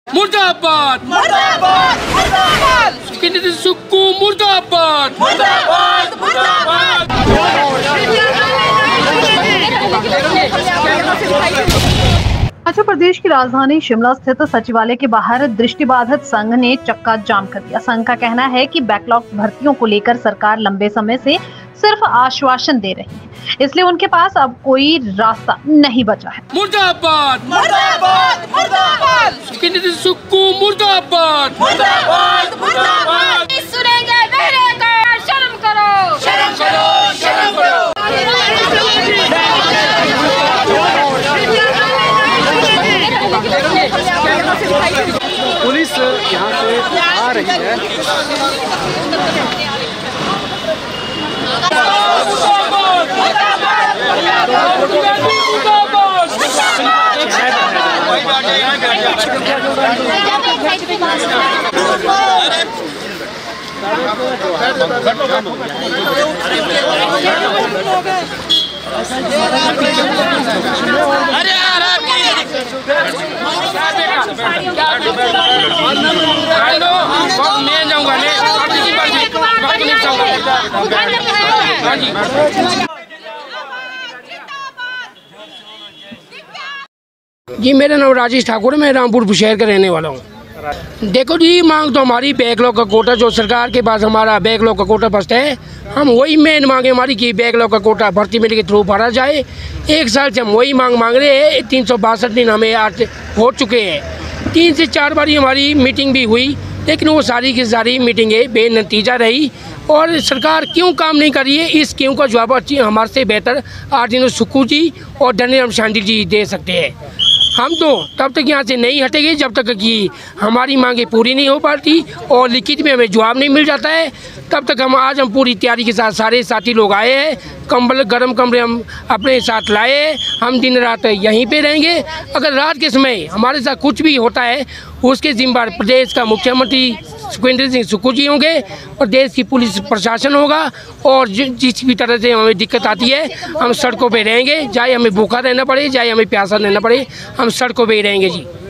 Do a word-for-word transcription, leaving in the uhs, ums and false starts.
मुर्दाबाद मुर्दाबाद मुर्दाबाद सुखविंदर सुक्खू मुर्दाबाद मुर्दाबाद मुर्दाबाद। मध्य प्रदेश की राजधानी शिमला स्थित सचिवालय के बाहर दृष्टिबाधित संघ ने चक्का जाम कर दिया। संघ का कहना है कि बैकलॉग भर्तियों को लेकर सरकार लंबे समय से सिर्फ आश्वासन दे रही है, इसलिए उनके पास अब कोई रास्ता नहीं बचा है। मुर्दाबाद मुर्दाबाद मुर्दाबाद सुखविंदर सुक्खू मुर्दाबाद मुर्दाबाद मुर्दाबाद। सुनेंगे मेरे का शर्म करो शर्म करो शर्म करो। पुलिस यहाँ से आ रही है। अरे यार मैं जाऊंगा जी। मेरा नाम राजेश ठाकुर है, मैं रामपुर शहर का रहने वाला हूँ। देखो जी, मांग तो हमारी बैकलॉग का कोटा, जो सरकार के पास हमारा बैकलॉग का कोटा बचता है, हम वही मेन मांगे हमारी कि बैकलॉग का कोटा भर्ती मेले के थ्रू भरा जाए। एक साल से हम वही मांग मांग रहे हैं। तीन सौ बासठ दिन हमें आज हो चुके हैं। तीन से चार बारी हमारी मीटिंग भी हुई, लेकिन वो सारी की सारी मीटिंगें बेनतीजा रही। और सरकार क्यों काम नहीं कर रही है, इस क्यों का जवाब अच्छी हमारे से बेहतर आर्डिनो सुक्खू जी और धनीराम शांडिल जी दे सकते हैं। हम तो तब तक यहाँ से नहीं हटेंगे जब तक कि हमारी मांगे पूरी नहीं हो पाती और लिखित में हमें जवाब नहीं मिल जाता है। तब तक हम आज हम पूरी तैयारी के साथ सारे साथी लोग आए हैं। कंबल गर्म कमरे हम अपने साथ लाए हैं। हम दिन रात यहीं पे रहेंगे। अगर रात के समय हमारे साथ कुछ भी होता है, उसके जिम्मेदार प्रदेश का मुख्यमंत्री सुखविंदर सिंह सुक्खू जी होंगे और देश की पुलिस प्रशासन होगा। और जिस भी तरह से हमें दिक्कत आती है, हम सड़कों पे रहेंगे, चाहे हमें भूखा रहना पड़े, चाहे हमें प्यासा रहना पड़े, हम सड़कों पे ही रहेंगे जी।